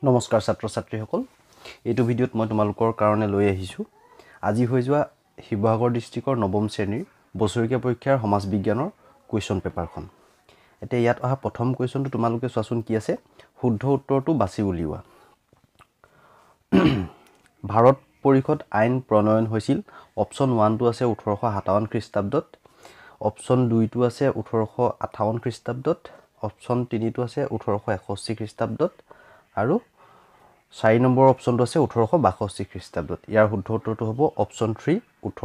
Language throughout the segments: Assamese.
নমস্কাৰ ছাত্ৰ ছাত্ৰীসকল এইটো ভিডিঅ'ত মই তোমালোকৰ কাৰণে লৈ আহিছো আজি হৈ যোৱা শিৱসাগৰ ডিস্ট্ৰিক্টৰ নৱম শ্ৰেণীৰ বছৰীয়া পৰীক্ষাৰ সমাজ বিজ্ঞানৰ কুৱেশ্যন পেপাৰখন এতিয়া ইয়াত অহা প্ৰথম কুৱেশ্যনটো তোমালোকে চোৱাচোন কি আছে শুদ্ধ উত্তৰটো বাছি উলিওৱা ভাৰত পৰিষদ আইন প্ৰণয়ন হৈছিল অপচন 1 টো আছে 1857 খ্ৰীষ্টাব্দত অপচন 2 টো আছে 1858 খ্ৰীষ্টাব্দত অপচন 3 টো আছে 1861 খ্ৰীষ্টাব্দত আৰু 4 নম্বৰ অপচনটো আছে 1862 খ্ৰীষ্টাব্দত ইয়াৰ শুদ্ধ উত্তৰটো হ'ব অপচন 3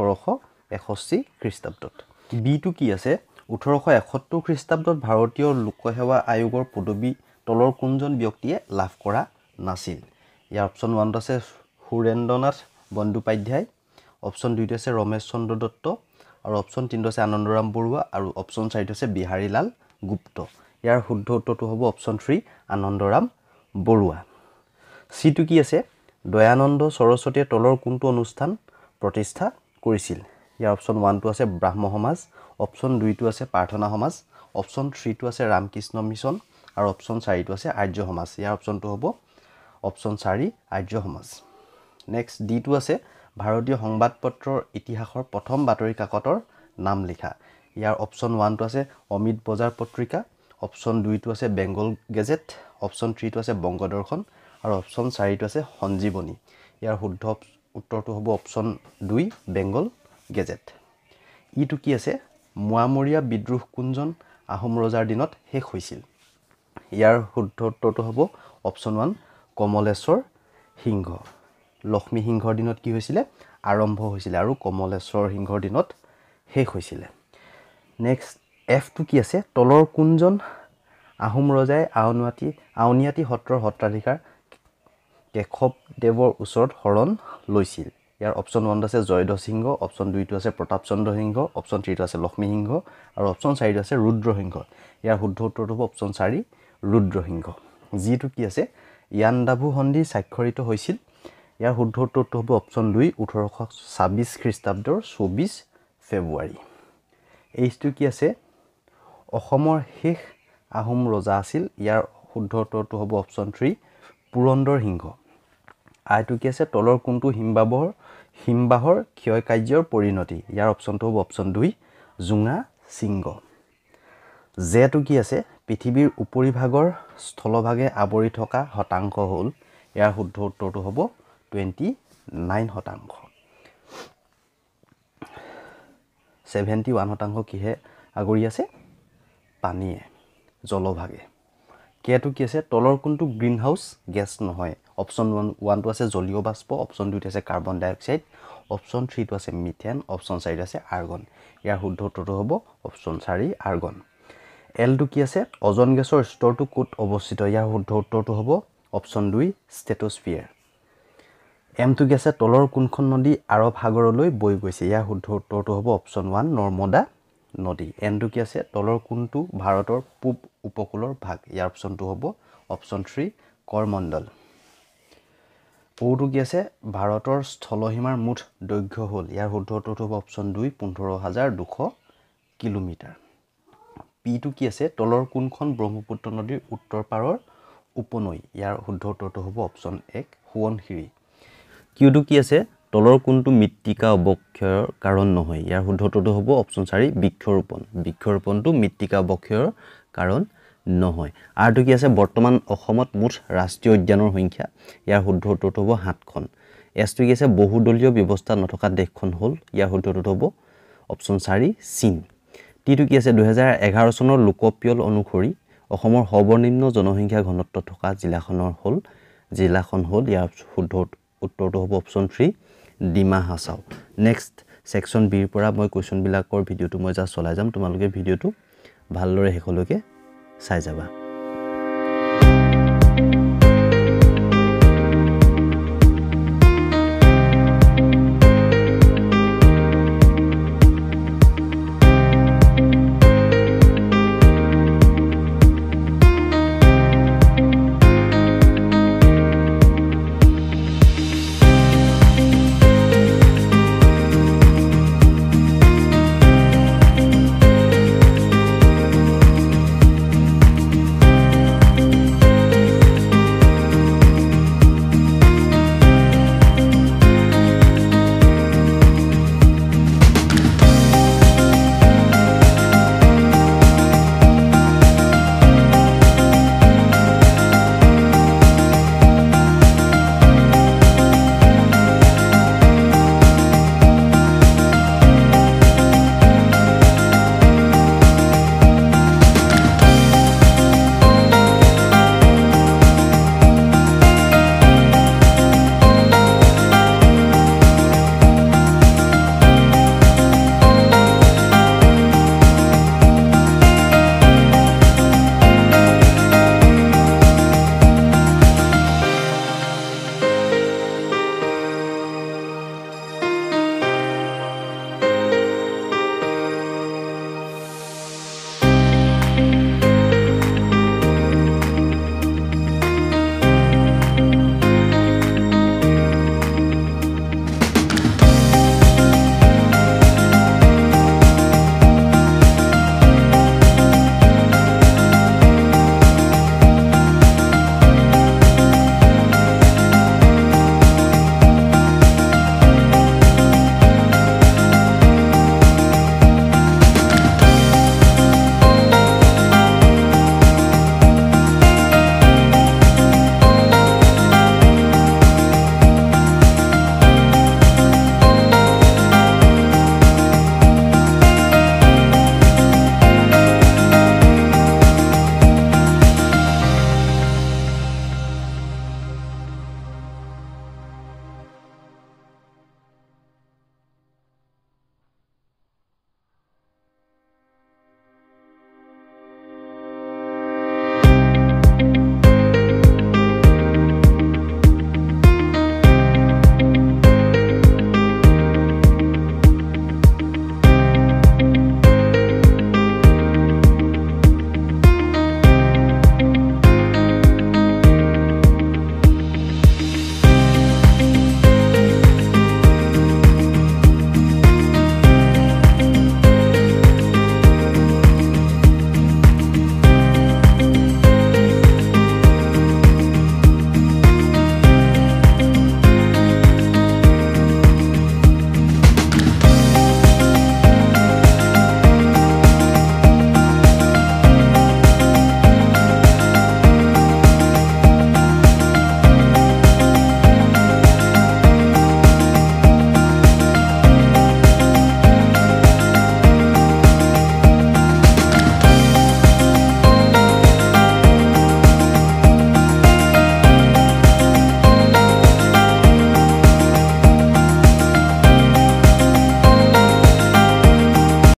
1861 খ্ৰীষ্টাব্দত বি টো কি আছে 1871 খ্ৰীষ্টাব্দত ভাৰতীয় লোকসেৱা আয়োগৰ পদবী তলৰ কোনজন ব্যক্তিয়ে লাভ কৰা নাছিল ইয়াৰ অপচন 1 আছে সুৰেন্দ্ৰনাথ বন্দ্যোপাধ্যায় অপচন 2 আছে ৰমেশ চন্দ্ৰ দত্ত আৰু অপচন 3 আছে আনন্দৰাম বৰুৱা আৰু অপচন 4 আছে বিহাৰীলাল গুপ্ত ইয়াৰ শুদ্ধ উত্তৰটো হ'ব অপচন 3 আনন্দৰাম বৰুৱা সি টু কি আছে দয়ানন্দ সৰস্বতীয়ে তলৰ কোনটো অনুষ্ঠান প্ৰতিষ্ঠা কৰিছিল ইয়াৰ অপচন 1 টো আছে ব্ৰাহ্ম সমাজ অপচন 2 টো আছে প্ৰাৰ্থনা সমাজ অপচন 3 টো আছে ৰামকৃষ্ণ মিছন আৰু অপচন 4 টো আছে আৰ্য সমাজ ইয়াৰ অপচনটো হ'ব অপচন 4 আৰ্য সমাজ নেক্সট ডি টো আছে ভাৰতীয় সংবাদপত্ৰৰ ইতিহাসৰ প্ৰথম বাতৰি কাকতৰ নাম লিখা ইয়াৰ অপচন 1 টো আছে অমিত বজাৰ পত্ৰিকা অপচন 2 টো আছে বেংগল গেজেট অপচন 3 টো আছে বংগদৰ্শন আৰু অপচন 4 টো আছে সঞ্জীৱনী ইয়াৰ শুদ্ধ উত্তৰটো হ'ব অপচন 2 বেংগল গেজেট ই টু কি আছে মুৱামৰীয়া বিদ্ৰোহ কোনজন আহোম ৰজাৰ দিনত শেষ হৈছিল ইয়াৰ শুদ্ধ উত্তৰটো হ'ব অপচন 1 কমলেশ্বৰ সিংহ লক্ষ্মী সিংহৰ দিনত কি হৈছিল আৰম্ভ হৈছিল আৰু কমলেশ্বৰ সিংহৰ দিনত শেষ হৈছিল নেক্সট এফ টু কি আছে তলৰ কোনজন আহোম ৰজাই আউনিয়াতি সত্ৰৰ সত্ৰাধিকাৰ কেশৱ দেৱৰ ওচৰত শৰণ লৈছিল ইয়াৰ অপচন 1 আছে জয়ধ্বজ সিংহ অপচন 2 টো আছে প্ৰতাপ চন্দ্ৰ সিংহ অপচন 3 টো আছে লক্ষ্মী সিংহ আৰু অপচন 4 টো আছে ৰুদ্ৰ সিংহ ইয়াৰ শুদ্ধ উত্তৰটো হ'ব অপচন 4 ৰুদ্ৰ সিংহ যিটো কি আছে ইয়াণ্ডাবু সন্ধি স্বাক্ষৰিত হৈছিল ইয়াৰ শুদ্ধ উত্তৰটো হ'ব অপচন 2 1826 খ্ৰীষ্টাব্দৰ 24 ফেব্ৰুৱাৰী এইটো কি আছে অসমৰ শেষ আহোম ৰজা আছিল ইয়াৰ শুদ্ধ উত্তৰটো হ'ব অপচন 3 পুৰন্দৰ সিংহ আইটো কি আছে তলৰ কোনটো হিমবাহৰ ক্ষয় কাৰ্যৰ পৰিণতি ইয়াৰ অপচনটো হ'ব অপচন 2 জুঙা সিংহ জেটো কি আছে পৃথিৱীৰ উপৰিভাগৰ স্থলভাগে আৱৰি থকা শতাংশ হ'ল ইয়াৰ শুদ্ধ উত্তৰটো হ'ব 29% 71% কিহে আগৰি আছে পানীয়ে জলভাগে কেটো কি আছে তলৰ কোনটো গ্ৰীণ হাউস গেছ নহয় অপচন 1 টো আছে জলীয় বাষ্প অপচন 2 টো আছে কাৰ্বন ডাই অক্সাইড অপচন 3 টো আছে মিথেন অপচন 4 আছে আৰ্গন ইয়াৰ শুদ্ধ উত্তৰটো হ'ব অপচন 4 আৰ্গন এল টো কি আছে অজন গেছৰ স্তৰটো ক'ত অৱস্থিত ইয়াৰ শুদ্ধ উত্তৰটো হ'ব অপচন 2 ষ্ট্ৰেটোস্ফিয়াৰ এম টো কি আছে তলৰ কোনখন নদী আৰব সাগৰলৈ বৈ গৈছে ইয়াৰ শুদ্ধ উত্তৰটো হ'ব অপচন 1 নৰ্মদা নদী এন টো কি আছে তলৰ কোনটো ভাৰতৰ পূব উপকূলৰ ভাগ ইয়াৰ অপচনটো হ'ব অপচন 3 কৰমণ্ডল ও টো কি আছে ভাৰতৰ স্থলসীমাৰ মুঠ দৈৰ্ঘ্য হ'ল ইয়াৰ শুদ্ধ উত্তৰটো হ'ব অপচন 2 15200 কিলোমিটাৰ পি টো কি আছে তলৰ কোনখন ব্ৰহ্মপুত্ৰ নদীৰ উত্তৰ পাৰৰ উপনৈ ইয়াৰ শুদ্ধ উত্তৰটো হ'ব অপচন 1 সোৱণশিৰি কিউ টো কি আছে তলৰ কোনটো মৃত্তিকা অৱক্ষয়ৰ কাৰণ নহয় ইয়াৰ শুদ্ধ উত্তৰটো হ'ব অপচন 4 বৃক্ষৰোপণটো মৃত্তিকা অৱক্ষয়ৰ কাৰণ নহয় আর টো কি আছে বৰ্তমান অসমত মুঠ ৰাষ্ট্ৰীয় উদ্যানৰ সংখ্যা ইয়াৰ শুদ্ধ উত্তৰটো হ'ব 7খন এছ টো কি আছে বহুদলীয় ব্যৱস্থা নথকা দেশখন হ'ল ইয়াৰ শুদ্ধ উত্তৰটো হ'ব অপচন 4 চীন টি টো কি আছে 2011 চনৰ লোকপিয়ল অনুসৰি অসমৰ সৰ্বনিম্ন জনসংখ্যা ঘনত্ব থকা জিলাখন হ'ল ইয়াৰ শুদ্ধ উত্তৰটো হ'ব option 3 Dima Hasao next section B ৰ পৰা মই কোৱেশ্যন বিলাকৰ ভিডিওটো মই জাস্ট চলাই যাম তোমালোকে ভিডিওটো ভালদৰে শেষলৈকে চাই যাবা